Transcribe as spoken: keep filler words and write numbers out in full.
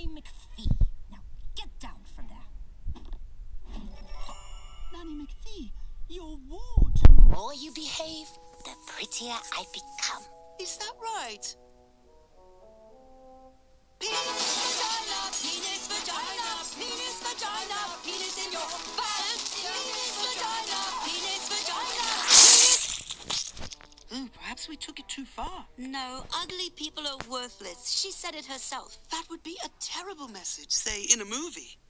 McPhee. Now get down from there. Nanny McPhee, you're ward. The more you behave, the prettier I become. Is that right? Penis, vagina, penis, vagina, penis, vagina, penis in your vag. Penis, vagina, penis, vagina, penis. Ooh, perhaps we took it too far. No, ugly people are worthless. She said it herself. That would be a terrible message, say, in a movie.